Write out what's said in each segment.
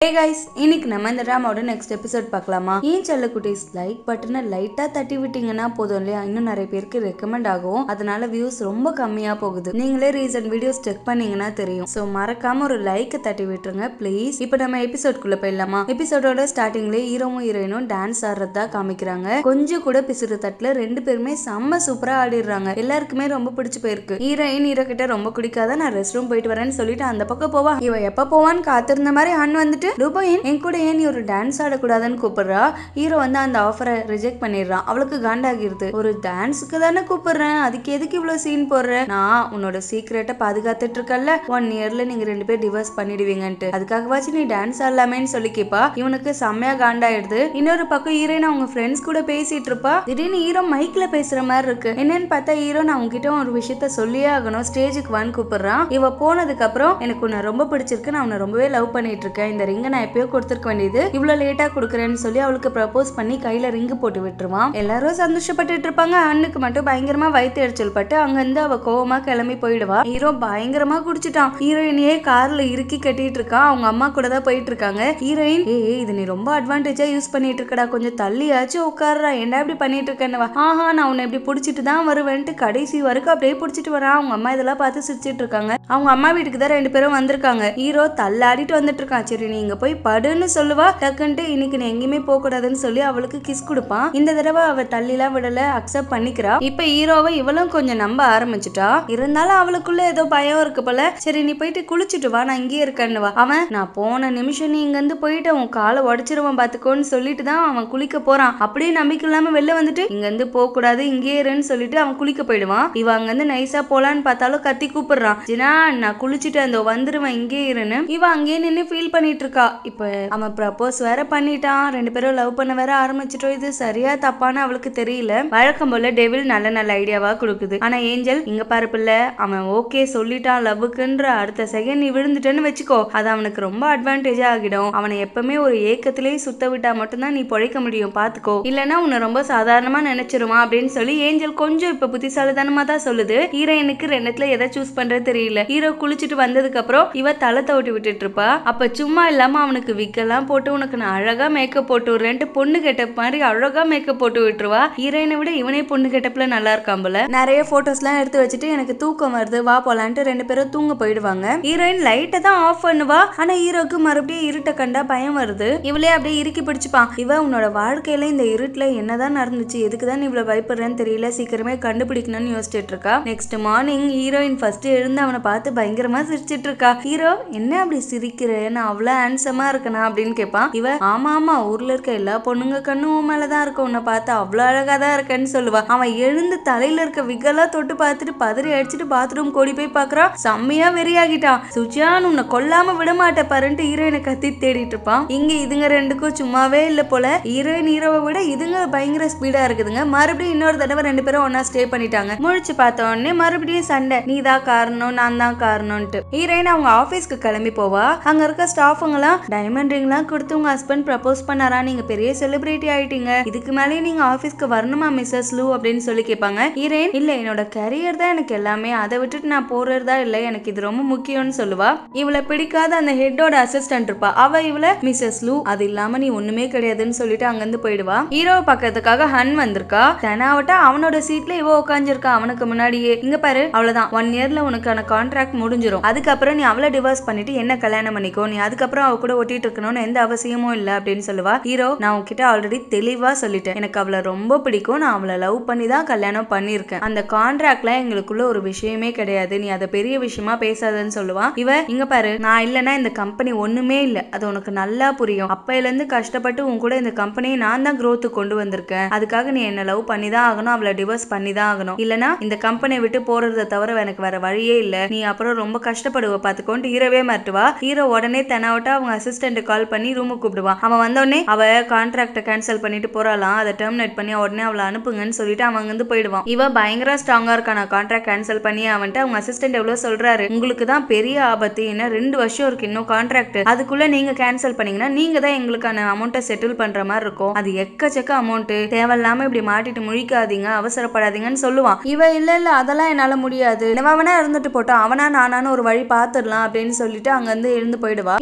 Hey guys, இன்னைக்கு நம்ம இந்த டிராமாவோட நெக்ஸ்ட் எபிசோட் பார்க்கலாமா? ஏன் செல்ல குட்டீஸ் லைக் பட்டனை லைட்டா தட்டி விட்டீங்கன்னா போதும் இல்லையா? இன்னும் நிறைய பேருக்கு ரெக்கமெண்ட் ஆகும். அதனால வியூஸ் ரொம்ப கம்மியா போகுது. நீங்களே ரீசன்ட் வீடியோஸ் செக் பண்ணீங்கன்னா தெரியும். சோ மறக்காம ஒரு லைக் தட்டி விட்டுருங்க ப்ளீஸ். இப்போ நம்ம எபிசோட்குள்ள போயிடலாமா? எபிசோடோட ஸ்டார்டிங்ல ஹீரோவும் ஹீரோயினும் டான்ஸ் ஆடுறதா காமிக்கிறாங்க. கொஞ்சம் கூட பிசுறு தட்டுல ரெண்டு பேருமே செம்ம சூப்பரா ஆடிடுறாங்க. எல்லாருக்குமே ரொம்ப பிடிச்சு போயிருக்கு. ஹீரோயின் ஹீரோ கிட்ட ரொம்ப பிடிக்காத நான் ரெஸ்ட் ரூம் போயிட்டு வரேன்னு சொல்லிட்டு அந்த பக்கம் போவா. இவ எப்ப போவான்னு காத்திருந்த மாதிரி அன் வந்துட்டு ரூபாயின் என் கூட ஏன் நீ ஒரு டான்ஸ் ஆடக்கூடாதுன்னு கூப்பிடுறா. ஹீரோ வந்து அந்த ஆஃபரை ரிஜெக்ட் பண்ணிடுறான். அவளுக்கு காண்டாகிருது. ஒரு டான்ஸுக்கு தானே கூப்பிடுறேன், அதுக்கு எதுக்கு இவ்வளவு சீன் போடுற? நான் உன்னோட சீக்ரெட்டை பாதுகாத்துட்டு இருக்கல, 1 இயர்ல நீங்க 2 பேர் டிவோர்ஸ் பண்ணிடுவீங்கன்ட்டு, அதுக்காகவாச்சும் நீ டான்ஸ் ஆடலாமேன்னு சொல்லி கேப்பா. இவனுக்கு செம்மையா காண்டாயிடுது. இன்னொரு பக்கம் ஹீரோயின் அவங்க ஃப்ரெண்ட்ஸ் கூட பேசிட்டு இருப்பா. திடீர்னு ஹீரோ மைக்ல பேசுற மாதிரி இருக்கு. என்னன்னு பார்த்தா ஹீரோ நான் உங்ககிட்ட ஒரு விஷயத்த சொல்லியே ஆகணும், ஸ்டேஜுக்கு வான்னு கூப்பிடுறான். இவ போனதுக்கு அப்புறம் எனக்கு உன்னை ரொம்ப பிடிச்சிருக்கு, நான் உன்னை ரொம்பவே லவ் பண்ணிட்டு இருக்கேன், இந்த ரிங்க நான் எப்பயோ கொடுத்துருக்க வேண்டியது, இவ்வளவு லேட்டா கொடுக்குறேன்னு சொல்லி அவளுக்கு ப்ரப்போஸ் பண்ணி கையில ரிங்கு போட்டு விட்டுருவான். எல்லாரும் சந்தோஷப்பட்டு இருப்பாங்க. அண்ணுக்கு மட்டும் பயங்கரமா வயிற்று எரிச்சல் பட்டு அங்க இருந்து அவ கோவமா கிளம்பி போயிடுவா. ஹீரோ பயங்கரமா குடிச்சிட்டான். ஹீரோயினையே கார்ல இறுக்கி கட்டிட்டு இருக்கான். அவங்க அம்மா கூட தான் போயிட்டு இருக்காங்க. ஹீரோயின் இது நீ ரொம்ப அட்வான்டேஜா யூஸ் பண்ணிட்டு இருக்கடா, கொஞ்சம் தள்ளியாச்சும் உட்கார்றா, என்ன இப்படி பண்ணிட்டு இருக்கேன்னு. ஆஹா நான் உன்னை இப்படி பிடிச்சிட்டு தான் வருவேன்ட்டு கடைசி வரைக்கும் அப்படியே பிடிச்சிட்டு வரான். அவங்க அம்மா இதெல்லாம் பார்த்து சிரிச்சிட்டு இருக்காங்க. அவங்க அம்மா வீட்டுக்கு தான் 2 பேரும் வந்திருக்காங்க. ஹீரோ தள்ளாடிட்டு வந்துட்டு இருக்கான். சரி நீங்க போய் படுன்னு சொல்லுவா. டக்குன்ட்டு இன்னைக்கு நீ எங்கேயுமே போக கூடாதுன்னு சொல்லி அவளுக்கு கிஸ் கொடுப்பான். இந்த தடவை அவ தள்ளிலாம் விடல, அக்செப்ட் பண்ணிக்கிறா. இப்ப ஹீரோவை இவளும் கொஞ்சம் நம்ப ஆரம்பிச்சுட்டா. இருந்தாலும் அவளுக்குள்ள ஏதோ பயம் இருக்கு போல. சரி நீ போயிட்டு குளிச்சுட்டு வா, நான் இங்கே இருக்கேன்னுவா. அவன் நான் போன நிமிஷம் நீ இங்க இருந்து போயிட்டு உன் காலை உடச்சிருவான் பாத்துக்கோன்னு சொல்லிட்டு தான் அவன் குளிக்க போறான். அப்படியே நம்பிக்கை இல்லாம வெளில வந்துட்டு இங்க இருந்து போக கூடாது, இங்கே இருன்னு சொல்லிட்டு அவன் குளிக்க போயிடுவான். இவ அங்க இருந்து நைஸா போலான்னு பார்த்தாலும் கத்தி கூப்பிடுறான். ஜினா நான் குளிச்சுட்டு அந்த வந்துருவேன் இங்கே இருன்னு. இவ அங்கேயே நின்று ஃபீல் பண்ணிட்டு இருக்கா. இப்ப அவன் ப்ரப்போஸ் வேற பண்ணிட்டான். 2 பேரும் லவ் பண்ண வேற ஆரம்பிச்சிட்டோம். இது சரியா தப்பான்னு அவளுக்கு தெரியல. வழக்கம் போல டெவில் நல்ல நல்ல ஐடியாவா கொடுக்குது. ஆனா ஏஞ்சல் இங்க பாரு பிள்ளை, அவன் ஓகே சொல்லிட்டான் லவ்வுக்குன்ற அடுத்த செகண்ட் நீ விழுந்துட்டேன்னு வச்சுக்கோ, அது அவனுக்கு ரொம்ப அட்வான்டேஜா ஆகிடும். அவனை எப்பவுமே ஒரு ஏக்கத்திலேயே சுத்த விட்டா மட்டும்தான் நீ பொழைக்க முடியும், பாத்துக்கோ, இல்லன்னா உன்னை ரொம்ப சாதாரணமா நினைச்சிருவான் அப்படின்னு சொல்லி ஏஞ்சல் கொஞ்சம் இப்ப புத்திசாலித்தனமா தான் சொல்லுது. ஹீரோயினுக்கு ரெண்டுத்துல எதை சூஸ் பண்றது தெரியல. ஹீரோ குளிச்சுட்டு வந்ததுக்கு அப்புறம் இவ தலை தவிட்டு விட்டுட்டு இருப்பா. அப்ப சும்மா இல்லாம அவனுக்கு விக்கெல்லாம் போட்டு உனக்கு நான் அழகா மேக்கப் போட்டு விடுறேன்ட்டு பொண்ணு கெட்டப் மாதிரி அழகா மேக்கப் போட்டு விட்டுருவா. ஹீரோயினை விட இவனே பொண்ணு கெட்டப்ல நல்லா இருக்கான் போல. நிறைய போட்டோஸ் எல்லாம் எடுத்து வச்சுட்டு எனக்கு தூக்கம் வருது வா போலான்ட்டு 2 பேரும் தூங்க போயிடுவாங்க. ஹீரோயின் லைட்டை தான் ஆஃப் பண்ணுவா. ஆனா ஹீரோக்கு மறுபடியும் இருட்ட கண்டா பயம் வருது. இவளே அப்படியே இறுக்கி பிடிச்சுப்பான். இவ உன்னோட வாழ்க்கையில இந்த இருட்டுல என்னதான் நடந்துச்சு, எதுக்குதான் நீ இவ்வளவு பயப்படுறேன்னு தெரியல, சீக்கிரமே கண்டுபிடிக்கணும்னு யோசிச்சுட்டு இருக்கா. நெக்ஸ்ட் மார்னிங் ஹீரோயின் ஃபர்ஸ்ட் எழுந்து அவனை பார்த்து பயங்கரமா சிரிச்சிட்டு இருக்கா. ஹீரோ என்ன அப்படி சிரிக்கிறேன்னு அவ்வளவு ஹேண்ட்ஸமா இருக்கனா அப்படின்னு கேட்பான். இவ ஆமா ஆமா ஊர்ல இருக்க எல்லா பொண்ணுங்க கண்ணும் மேலதான் இருக்க, உன்னை பார்த்து அவ்வளவு அழகாதான் இருக்கேன்னு சொல்லுவா. அவன் எழுந்து தலையில இருக்க விக்கெல்லாம் தொட்டு பார்த்துட்டு பதறி அடிச்சுட்டு பாத்ரூம் கோடி போய் பாக்குறான். செம்மையா வெறியாகிட்டான். சுஜான் உன்னை கொல்லாம விட மாட்டே பாருன்ட்டு ஹீரோயினை கத்தி தேடிட்டு இருப்பான். இங்க இதுங்க ரெண்டுக்கும் சும்மாவே இல்ல போல. ஹீரோயின் ஹீரோவை விட இதுங்க பயங்கர ஸ்பீடா இருக்குதுங்க. மறுபடியும் இன்னொரு தடவை 2 பேரும் ஒன்னா ஸ்டே பண்ணிட்டாங்க. முழிச்சு பார்த்த உடனே மறுபடியும் சண்டை, நீ தான் காரணம் நான் தான் காரணம்ட்டு. ஹீரோயின் அவங்க ஆபீஸ்க்கு கிளம்பி போவா. அங்க இருக்க ஸ்டாஃபுங்க எல்லாம் டைமண்ட் ரிங்லாம் கொடுத்து உங்க ஹஸ்பண்ட் ப்ரப்போஸ் பண்ணாரா, நீங்க பெரிய செலிபிரிட்டி ஆயிட்டீங்க, இதுக்கு மேலே நீங்க ஆபீஸ்க்கு வரணுமா மிஸ்ஸஸ் லூ அப்படின்னு சொல்லி கேட்பாங்க. ஹீரோயின் இல்ல என்னோட கரியர் தான் எனக்கு எல்லாமே, அதை விட்டுட்டு நான் போறதா இல்ல, எனக்கு இது ரொம்ப முக்கியம்னு சொல்லுவா. இவளை பிடிக்காத அந்த ஹெட்டோட அசிஸ்டன்ட் இருப்பா. அவ இவளை மிஸ்ஸஸ் லூ அது இல்லாம நீ ஒண்ணுமே கிடையாதுன்னு சொல்லிட்டு அங்கிருந்து போயிடுவா. ஹீரோவை பக்கத்துக்காக ஹன் வந்திருக்கா. தெனாவட்டா அவனோட சீட்ல இவ உட்காந்துருக்கா அவனுக்கு முன்னாடியே. இங்க பாரு அவ்வளவுதான், 1 இயர்ல உனக்கான கான்ட்ராக்ட் முடிஞ்சிரும், அதுக்கப்புறம் நீ அவளை டிவோர்ஸ் பண்ணிட்டு என்ன கல்யாணம் பண்ணிக்கோ, நீ அதுக்கப்புறம் அவ கூட ஒட்டிட்டு இருக்கணும்னு எந்த அவசியமும் இல்ல அப்படின்னு சொல்லுவா. ஹீரோ நான் உன்கிட்ட ஆல்ரெடி தெளிவா சொல்லிட்டேன், எனக்கு அவளை ரொம்ப பிடிக்கும், நான் அவளை லவ் பண்ணி தான் கல்யாணம் பண்ணிருக்கேன், அந்த கான்ட்ராக்ட்ல எங்களுக்குள்ள ஒரு விஷயமே கிடையாது, நீ அதை பெரிய விஷயமா பேசாதன்னு சொல்லுவான். இவ இங்க பாரு நான் இல்லைன்னா இந்த கம்பெனி ஒண்ணுமே இல்ல, அது உனக்கு நல்லா புரியும், அப்பையில இருந்து கஷ்டப்பட்டு உன் கூட இந்த கம்பெனியை நான் தான் growth கொண்டு வந்திருக்கேன், அதுக்காக நீ என்ன லவ் பண்ணி தான் ஆகணும், அவளை டிவோர்ஸ் பண்ணி தான் ஆகணும், இல்லனா இந்த கம்பெனியை விட்டு போறதை தவிர எனக்கு வேற வழியே இல்ல, நீ அப்புறம் ரொம்ப கஷ்டப்படுவ பாத்துக்கோன்ட்டு ஹீரோவே மாட்டுவா. ஹீரோ உடனே தெனாவட்டா அவங்க அசிஸ்டன்ட் கால் பண்ணி ரூமுக்கு கூப்பிடுவான். அவன் வந்தோடனே அவ கான்ட்ராக்ட கேன்சல் பண்ணிட்டு போறாளாம், அதை டெர்மினேட் பண்ணி உடனே அவளை அனுப்புங்கன்னு சொல்லிட்டு அவன் வந்து போயிடுவான். இவ பயங்கர ஸ்ட்ராங்கா இருக்கான கான்ட்ராக்ட் கேன்சல் பண்ணி அவன்ட்டு அவங்க அசிஸ்டன்ட் எவ்வளவு சொல்றாரு, உங்களுக்கு தான் பெரிய ஆபத்து, என்ன 2 வருஷம் இருக்கு இன்னும் கான்ட்ராக்ட், அதுக்குள்ள நீங்க கேன்சல் பண்ணீங்கன்னா நீங்க தான் எங்களுக்கான அமௌண்ட்டை செட்டில் பண்ற மாதிரி இருக்கும், அது எக்கச்சக்க அமௌண்ட், தேவையில்லாம இப்படி மாட்டிட்டு முழிக்காதீங்க அவசரப்படாதீங்கன்னு சொல்லுவான். இவ இல்ல இல்ல அதெல்லாம் என்னால முடியாது, அவனா இருந்துட்டு போட்டோம், அவனா நானானு ஒரு வழி பாத்துடலாம் அப்படின்னு சொல்லிட்டு அங்க இருந்து எழுந்து போயிடுவா. ஹீரோயின்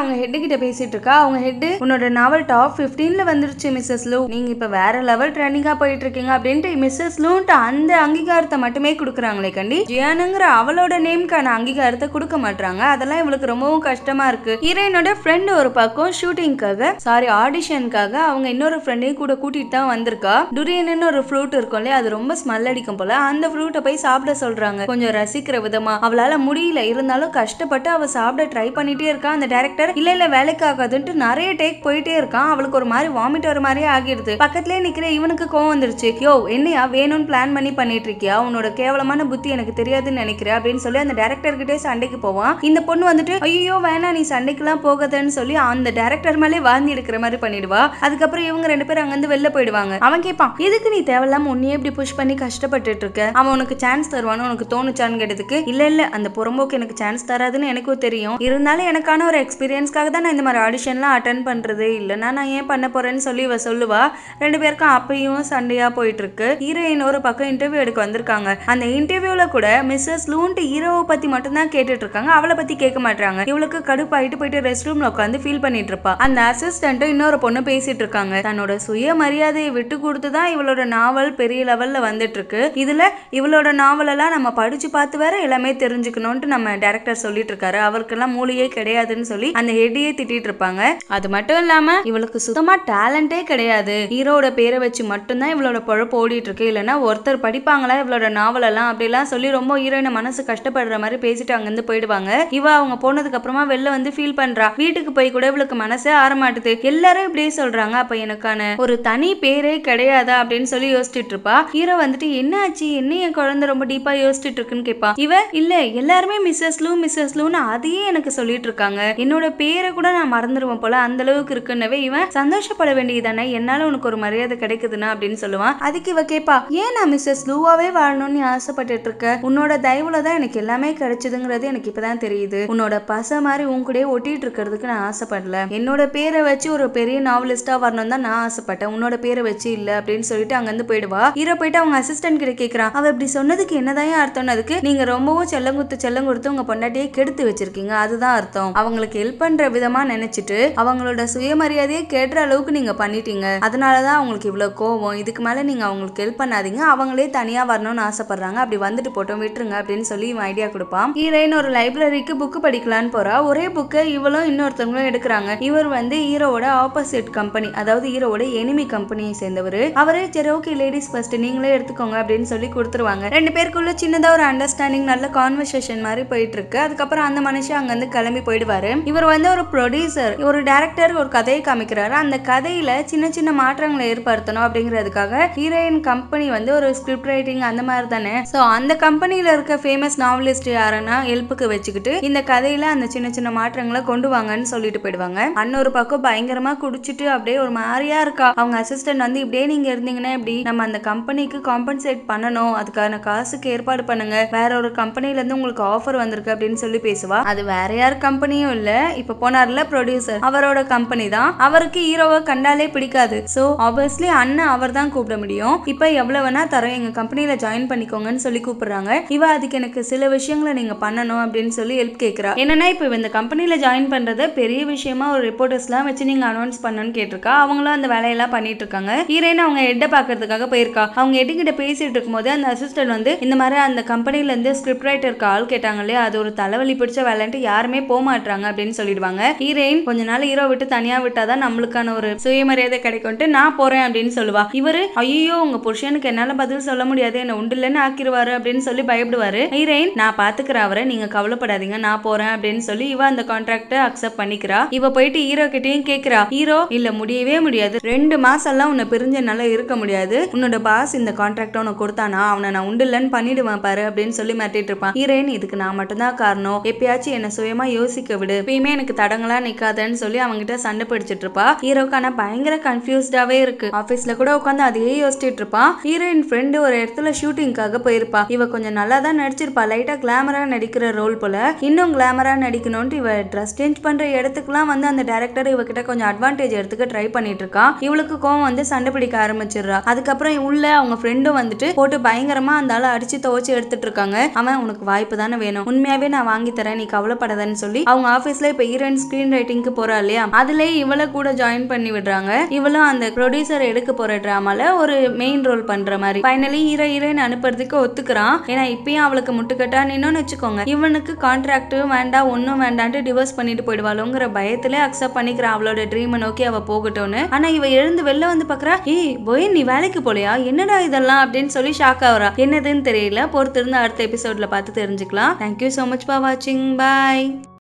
அவங்க ஹெட் கிட்ட பேசிட்டு இருக்கா. அவங்க ஹெட் உன்னோட நாவல் டாப் 15ல வந்துருச்சு மிஸ்ஸஸ் லூ, நீங்க இப்ப வேற லெவல் ட்ரெண்டிங்கா போயிட்டு இருக்கீங்க அப்படின்ட்டு மிஸ்ஸஸ் லூன்ட்டு அந்த அங்கீகாரத்தை மட்டுமே கொடுக்குறாங்களே கண்டி ஜியானுங்கிற அவளோட நேம்க்கான அங்கீகாரத்தை கொடுக்க மாட்டாங்க. அதெல்லாம் இவளுக்கு ரொம்பவும் கஷ்டமா இருக்கு. ஹீரோயினோட ஃப்ரெண்ட் ஒரு பக்கம் ஷூட்டிங்காக ஆடிஷனுக்காக அவங்க இன்னொரு ஃப்ரெண்டையும் கூட கூட்டிட்டு தான் வந்திருக்கா. டுரியன்னு ஒரு ஃப்ரூட் இருக்கும் இல்லையா, அது ரொம்ப ஸ்மெல் அடிக்கும் போல. அந்த ஃப்ரூட்டை போய் சாப்பிட சொல்றாங்க கொஞ்சம் ரசிக்கிற விதமா. அவளால முடியல, இருந்தாலும் கஷ்டப்பட்டு அவ சாப்பிட ட்ரை பண்ணிட்டே இருக்கா. அந்த டைரக்டர் இல்ல வேலைக்கு ஆகாதுன்ட்டு நிறைய டேக் போயிட்டே இருக்கான். அவளுக்கு ஒரு மாதிரி வாமிட் வர மாதிரியே ஆகிடுது. பக்கத்துலயே நிக்கிற இவனுக்கு கோவம் வந்துருச்சு. யோ என்னையா வேணும்னு பிளான் பண்ணி பண்ணிட்டு இருக்கியா, உன்னோட கேவலமான புத்தி எனக்கு தெரியாதுன்னு நினைக்கிறேன் அப்படின்னு சொல்லி அந்த டைரக்டர் கிட்டே சண்டைக்கு போவான். இந்த பொண்ணு வந்துட்டு ஐயோ வேணா நீ சண்டைக்கெல்லாம் போகாதன்னு சொல்லி அந்த டைரக்டர் மேலே வாந்தி எடுக்கிற மாதிரி பண்ணிடுவா. அதுக்கப்புறம் இவங்க 2 பேரும் அங்கிருந்து வெளில போயிடுவாங்க. அவன் கேட்பான், எதுக்கு நீ தேவையில்லாம உன்னையே இப்படி புஷ் பண்ணி கஷ்டப்பட்டுட்டு இருக்க, அவன் உனக்கு சான்ஸ் தருவானு உனக்கு தோணுச்சான்னு கேட்டதுக்கு இல்ல அந்த புறம்போக்கு எனக்கு சான்ஸ் தராதுன்னு எனக்கும் தெரியும், இருந்தாலும் எனக்கான ஒரு எக்ஸ்பீரியன்ஸ்க்காக தான் நான் இந்த மாதிரி ஆடிஷன்லாம் அட்டன் பண்றது, இல்லைன்னா நான் ஏன் பண்ண போறேன்னு சொல்லி இவ சொல்லுவா. 2 பேருக்கும் அப்பயும் சண்டையா போயிட்டு இருக்கு. ஹீரோயின் ஒரு பக்கம் இன்டர்வியூ எடுக்க வந்திருக்காங்க. அந்த இன்டர்வியூல கூட மிஸ்ஸஸ் லூன்ட்டு ஹீரோவை பத்தி மட்டும் தான் கேட்டுட்டு இருக்காங்க, அவளை பத்தி கேட்க மாட்டாங்க. இவளுக்கு கடுப்பாயிட்டு போயிட்டு ரெஸ்ட் ரூம்ல உட்காந்து ஃபீல் பண்ணிட்டு இருப்பா. அந்த அசிஸ்டன்ட் இன்னொரு பொண்ணு பேசிட்டு இருக்காங்க. தன்னோட சுய மரியாதையை விட்டு கொடுத்துதான் இவளோட நாவல் பெரிய லெவல்ல வந்துட்டு இருக்கு. இதுல இவளோட நாவல் எல்லாம் நம்ம படிச்சு பார்த்து வேற எல்லாமே தெரிஞ்சுக்கணும்னு நம்ம டைரக்டர் சொல்லிட்டு இருக்காரு. அவருக்கெல்லாம் மூளையே கிடையாதுன்னு சொல்லி அந்த ஹெட்டையே திட்டிட்டு இருப்பாங்க. அது மட்டும் இல்லாம இவளுக்கு சுத்தமா டேலண்டே கிடையாது, ஹீரோட பேரை வச்சு மட்டும்தான் இவளோட பொழப்பு ஓடிட்டு இருக்கு, இல்லைன்னா ஒருத்தர் படிப்பாங்களா இவளோட நாவல் எல்லாம் அப்படிலாம் சொல்லி ரொம்ப ஹீரோயின மனசு கஷ்டப்படுற மாதிரி பேசிட்டு அங்கிருந்து போயிடுவாங்க. இவ அவங்க போனதுக்கு அப்புறமா வெளில வந்து ஃபீல் பண்றா. வீட்டுக்கு போய் கூட இவளுக்கு மனசே ஆரமாட்டுது. எல்லாரும் இப்படியே சொல்றாங்க, அப்ப எனக்கான ஒரு தனி பேரே கிடையாதா அப்படின்னு சொல்லி யோசிச்சுட்டு இருப்பா. ஹீரோ வந்துட்டு என்ன ஆச்சு, என்ன என் குழந்தை ரொம்ப டீப்பா யோசிச்சுட்டு இருக்குன்னு கேட்பா. இவ இல்ல எல்லாருமே மிஸ்ஸஸ் லூன்னு அதையே எனக்கு சொல்லிட்டு இருக்காங்க, என்னோட பேரை கூட நான் மறந்துடுவேன் போல, அந்த அளவுக்கு இருக்குன்னவே இவன் சந்தோஷப்பட வேண்டியதானே, என்னால உனக்கு ஒரு மரியாதை கிடைக்குதுன்னா அப்படின்னு சொல்லுவான். அதுக்கு இவ கேட்பா, ஏன் நான் மிஸ்ஸஸ் லூவாவே வாழணும்னு ஆசைப்பட்டுட்டு இருக்க, உன்னோட தயவுல தான் எனக்கு எல்லாமே கிடைச்சதுங்கிறது எனக்கு இப்பதான் தெரியுது, உன்னோட பச மாதிரி உன் கூட ஒட்டிட்டு இருக்கிறதுக்கு நான் ஆசைப்படல, என்னோட பேரை வச்சு ஒரு பெரிய நாவலிஸ்டா வரணும் தான் நான் ஆசைப்பட்டேன், உன்னோட பேரை வச்சு இல்ல அப்படின்னு சொல்லிட்டு அங்கிருந்து போயிடுவா. ஹீரோ போயிட்டு அவங்க அசிஸ்டன்ட் கிட்ட கேட்கறான், அவ இப்படி சொன்னதுக்கு என்னதான் அர்த்தம், அதுக்கு நீங்க ரொம்பவும் செல்லம் கொடுத்து உங்க பொண்டாட்டியே கெடுத்து வச்சிருக்கீங்க, அதுதான் அர்த்தம், அவங்களுக்கு ஹெல்ப் பண்ற விதமா நினைச்சிட்டு அவங்களோட சுயமரியாதையை கேட்ற அளவுக்கு நீங்க பண்ணிட்டீங்க, அதனாலதான் அவங்களுக்கு இவ்வளவு கோவம், இதுக்கு மேல நீங்க அவங்களுக்கு ஹெல்ப் பண்ணாதீங்க, அவங்களே தனியா வரணும்னு ஆசைப்படுறாங்க, அப்படி வந்துட்டு போட்டோம் விட்டுருங்க அப்படின்னு சொல்லி இவன் ஐடியா கொடுப்பான். ஹீரோயின் ஒரு லைப்ரரிக்கு புக் படிக்கலான்னு போறா. ஒரே புக்கை இவளும் இன்னொருத்தவங்களும் எடுக்கிறாங்க. இவர் வந்து ஹீரோவோட ஆப்போசிட் கம்பெனி, அதாவது ஹீரோவோட எனிமி கம்பெனியை சேர்ந்தவர். அவரு சரி ஓகே லேடிஸ் ஃபர்ஸ்ட் நீங்களே எடுத்துக்கோங்க அப்படின்னு சொல்லி கொடுத்துருவாங்க. 2 பேருக்குள்ள சின்னதா ஒரு அண்டர்ஸ்டாண்டிங் நல்ல கான்வர்சேஷன் மாதிரி போயிட்டு இருக்கு. அதுக்கப்புறம் அந்த மனுஷன் அங்க இருந்து கிளம்பி போயிடுவாரு. இவர் வந்து ஒரு ப்ரொடியூசர், ஒரு டைரக்டர் ஒரு கதையை காமிக்கிறாரு. அந்த கதையில சின்ன சின்ன மாற்றங்களை ஏற்படுத்தணும் அப்படிங்கிறதுக்காக ஹீரோயின் கம்பெனி வந்து ஒரு ஸ்கிரிப்ட் ரைட்டிங் அந்த மாதிரி தானே, சோ அந்த கம்பெனில இருக்க ஃபேமஸ் நாவலிஸ்ட் யாருன்னா ஹெல்ப்புக்கு வச்சுக்கிட்டு இந்த கதையில அந்த சின்ன சின்ன மாற்றங்களை கொண்டு வாங்கன்னு சொல்லிட்டு போயிடுவாங்க. அன்னொரு பக்கம் பயங்கரமா குடிச்சிட்டு அப்படியே ஒரு மாதிரியா இருக்கா. அவங்க அசிஸ்டன்ட் வந்து இப்படியே நீங்க இருந்தீங்கன்னா எப்படி, நம்ம அந்த கம்பெனிக்கு காம்பன்சேட் பண்ணணும், அதுக்கான காசுக்கு ஏற்பாடு பண்ணுங்க, வேற ஒரு கம்பெனில இருந்து உங்களுக்கு ஆஃபர் வந்திருக்கு அப்படின்னு சொல்லி பேசுவா. அது வேற யார் கம்பெனியும் இல்ல, இப்ப போனார்ல ப்ரொடியூசர், அவரோட கம்பெனி தான். அவருக்கு ஹீரோவை கண்டாலே பிடிக்காது, சோ ஆப்வியஸ்லி அண்ணன் அவர் தான் கூப்பிட முடியும். இப்ப எவ்வளவு வேணா தரோம், எங்க கம்பெனில ஜாயின் பண்ணிக்கோங்கன்னு சொல்லி கூப்பிடுறாங்க. இவ அதுக்கு எனக்கு சில விஷயங்களை நீங்க பண்ணணும் அப்படின்னு சொல்லி ஹெல்ப் கேட்கிறா. என்னன்னா இப்ப இந்த கம்பெனில ஜாயின் பண்றது பெரிய விஷயமா ஒரு ரிப்போர்ட்டர்ஸ் எல்லாம் வச்சு நீங்க அனௌன்ஸ் பண்ணணும்னு கேட்டிருக்கா. அவங்களும் அந்த வேலையெல்லாம் பண்ணிட்டு இருக்காங்க. ஹீரோயின் அவங்க ஹெட்ட பாக்குறதுக்காக போயிருக்கா. அவங்க ஹெட் கிட்ட பேசிட்டு இருக்கும்போது அந்த அசிஸ்டன்ட் வந்து இந்த மாதிரி அந்த கம்பெனில இருந்து ஸ்கிரிப்ட் ரைட்டருக்கு ஆள் கேட்டாங்க இல்லையா, அது ஒரு தலைவலி பிடிச்ச வேலைன்ட்டு யாருமே போக மாட்டாங்க அப்படின்னு சொல்லிடுவாங்க. ஹீரோயின் கொஞ்ச நாள் ஹீரோ விட்டு தனியா விட்டாதான் நம்மளுக்கான ஒரு சுயமரியாதை கிடைக்கும்ட்டு நான் போறேன் அப்படின்னு சொல்லுவா. இவரு ஐயோ உங்க புருஷனுக்கு என்னால பதில் சொல்ல முடியாது, என்ன உண்டுலன்னு ஆக்கிடுவாரு அப்படின்னு சொல்லி பயப்படுவாரு. ஹீரோயின் நான் பாத்துக்கிறேன் அவரை, நீங்க கவலைப்படாதீங்க நான் போறேன் அப்படின்னு சொல்லி இவ அந்த கான்ட்ராக்ட அக்செப்ட் பண்ணிக்கிறா. இவ போயிட்டு ஹீரோ கிட்டயும் கேக்குறா. ஹீரோ இல்ல முடியவே முடியாது, 2 மாசம் எல்லாம் உன்னை பிரிஞ்ச என்னால இருக்க முடியாது, உன்னோட பாஸ் இந்த கான்ட்ராக்ட உனக்கு கொடுத்தானா அவனை நான் உண்டுலன்னு பண்ணிடுவேன் பாரு அப்படின்னு சொல்லி மாட்டிட்டு இருப்பான். ஹீரோயின் இதுக்கு நான் மட்டும்தான் காரணம், எப்பயாச்சும் என்ன சுயமா யோசிக்க விடு, எப்பயுமே எனக்கு தடங்களா நிக்காதன்னு சொல்லி அவங்கிட்ட சண்டை பிடிச்சிட்டு இருப்பா. ஹீரோக்கான பயங்கர கன்ஃபியூஸ்டாவே இருக்கு. ஆபீஸ்ல கூட உட்காந்து அதையே யோசிச்சுட்டு இருப்பான். ஹீரோயின் ஃப்ரெண்டு ஒரு இடத்துல ஷூட்டிங்காக போயிருப்பா. இவ கொஞ்சம் நல்லா தான் நடிச்சிருப்பா, லைட்டா கிளாமரா நடிக்கிற ரோல் போல, இன்னும் கிளாமரா நடிக்கணும்னு இவ ட்ரெஸ் சேஞ்ச் பண்ற இடத்துக்குலாம் வந்து அந்த டைரக்டர் இவகிட்ட கொஞ்சம் அட்வான்டேஜ் எடுத்துக்க ட்ரை பண்ணிட்டு இருக்கா. இவளுக்கு கோவம் வந்து சண்டை பிடிக்க ஆரம்பிச்சிடுறா. அதுக்கப்புறம் உள்ள அவங்க ஃப்ரெண்டும் வந்துட்டு போட்டு பயங்கரமா அந்த ஆளை அடிச்சு துவச்சு எடுத்துட்டு இருக்காங்க. அவன் உனக்கு வாய்ப்பு தானே வேணும், உண்மையாவே நான் வாங்கி தரேன், நீ கவலைப்படாதன்னு சொல்லி அவங்க ஆபீஸ்ல இப்ப ஹீரோயின் ஸ்கிரீன் ரைட்டிங்க்கு போறா இல்லையா, அதுல இவளை கூட ஜாயின் பண்ணி விடுறாங்க. இவளும் அந்த ப்ரொடியூசர் எடுக்க போற டிராமால ஒரு மெயின் ரோல் பண்ற மாதிரி. ஃபைனலி ஹீரோயின் அனுப்புறதுக்கு ஒத்துக்கிறான். ஏன்னா இப்பயும் அவளுக்கு முட்டுக்கட்டா நின்னு வச்சுக்கோங்க, இவனுக்கு கான்ட்ராக்ட் வேண்டாம் ஒன்னும் வேண்டான்ட்டு டிவோர்ஸ் பண்ணிட்டு போயிடுவாளுங்கிற பயத்திலே அக்செப்ட் பண்ணிக்கிறான் அவளோட ட்ரீமை நோக்கி அவ போகட்டும்னு. ஆனா இவ எழுந்து வெளில வந்து பாக்குறா, ஏய் போய் நீ வேலைக்கு போலையா, என்னடா இதெல்லாம் அப்படின்னு சொல்லி ஷாக் ஆகுறா. என்னதுன்னு தெரியல, பொறுத்திருந்து அடுத்த எபிசோட்ல பார்த்து தெரிஞ்சுக்கலாம். Thank you so much for watching. Bye.